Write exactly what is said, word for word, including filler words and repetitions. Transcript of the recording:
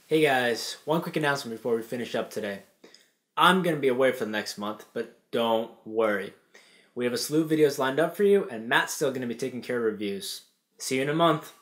Hey guys, one quick announcement before we finish up today. I'm going to be away for the next month, but don't worry. We have a slew of videos lined up for you, and Matt's still going to be taking care of reviews. See you in a month.